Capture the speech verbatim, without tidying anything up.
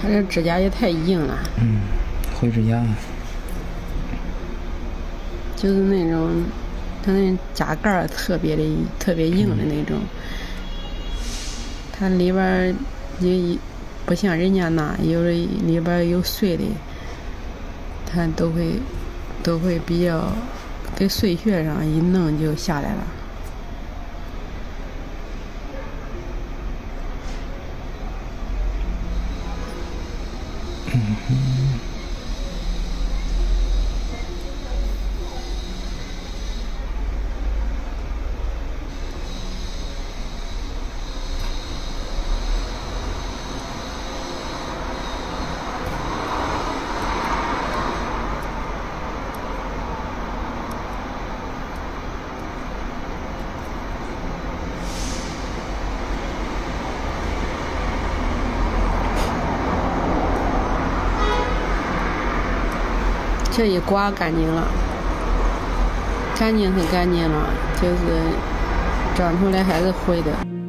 它这指甲也太硬了。 嗯，灰指甲。 就是那种，它那甲盖儿特别的特别硬的那种。嗯、它里边也不像人家那有的里边有碎的，它都会都会比较给碎屑上一弄就下来了。 嗯哼。 这一刮干净了，干净是干净了，就是长出来还是灰的。